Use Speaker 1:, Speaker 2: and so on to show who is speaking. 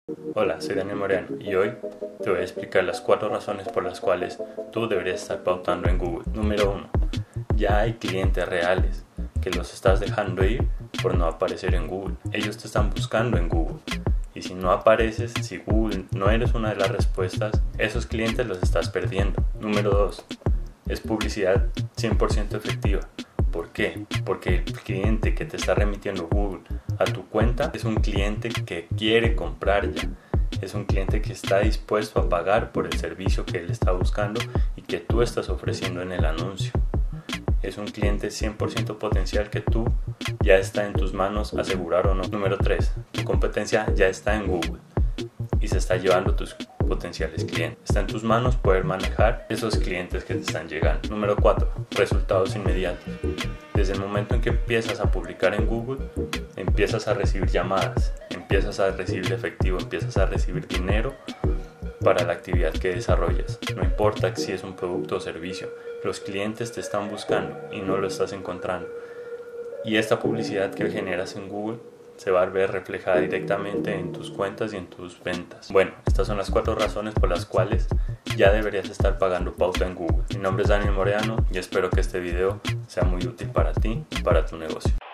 Speaker 1: Hola, soy Daniel Moreno y hoy te voy a explicar las 4 razones por las cuales tú deberías estar pautando en Google. Número 1. Ya hay clientes reales que los estás dejando ir por no aparecer en Google. Ellos te están buscando en Google. Y si no apareces, si Google no eres una de las respuestas, esos clientes los estás perdiendo. Número 2. Es publicidad 100% efectiva. ¿Por qué? Porque el cliente que te está remitiendo Google a tu cuenta es un cliente que quiere comprar ya. Es un cliente que está dispuesto a pagar por el servicio que él está buscando y que tú estás ofreciendo en el anuncio. Es un cliente 100% potencial que tú ya está en tus manos asegurar o no. Número 3. Tu competencia ya está en Google y se está llevando tus potenciales clientes. Está en tus manos poder manejar esos clientes que te están llegando. Número 4. Resultados inmediatos. Desde el momento en que empiezas a publicar en Google, empiezas a recibir llamadas, empiezas a recibir efectivo, empiezas a recibir dinero para la actividad que desarrollas. No importa si es un producto o servicio, los clientes te están buscando y no lo estás encontrando. Y esta publicidad que generas en Google se va a ver reflejada directamente en tus cuentas y en tus ventas. Bueno, estas son las 4 razones por las cuales ya deberías estar pagando pauta en Google. Mi nombre es Daniel Moreno y espero que este video sea muy útil para ti y para tu negocio.